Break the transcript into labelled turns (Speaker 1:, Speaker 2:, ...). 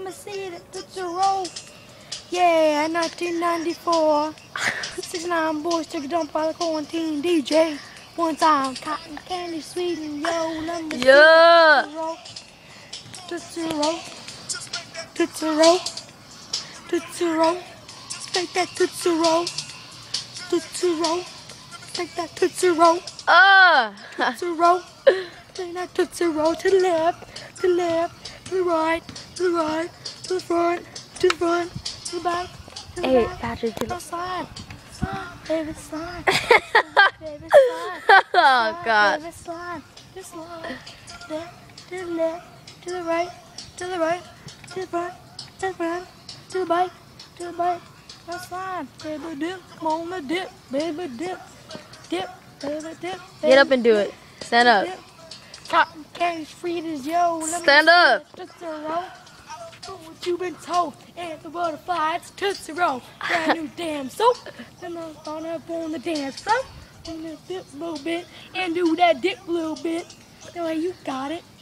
Speaker 1: me see it. Tootsie Roll. Yeah, 1994. 69 boys took a dump by the quarantine. DJ. One time, cotton candy, sweet and yo. Let me
Speaker 2: Yeah.
Speaker 1: see Tootsie Roll. Tootsie Roll. Tootsie Roll. Take that Tootsie Roll. Tootsie Roll. Take that Tootsie Roll. Tootsie Roll. Take that Tootsie Roll to the left, to the left, to the right, to the right, to the front, to the front, to the back, to the
Speaker 2: Hey,
Speaker 1: back.
Speaker 2: Patrick, to the
Speaker 1: Slide, slide, baby, slide. Baby, slide.
Speaker 2: Oh, God.
Speaker 1: Baby, slide. Just slide. Left, to the left, to the right, to the right, to the front, to the front, to the back, to the back. That's fine. Baby dip, come on the dip, baby dip, dip, baby dip.
Speaker 2: Get up and do it. Stand up.
Speaker 1: Dip. Cotton candy, Fritas, yo. Let me
Speaker 2: Stand
Speaker 1: see
Speaker 2: up.
Speaker 1: that Tootsie Roll. Do what you've been told. And the butterfly, it's Tootsie Roll. Brand new damn soap. Then I'm on up on the dance floor. And then dip a little bit. And do that dip a little bit. That way you got it.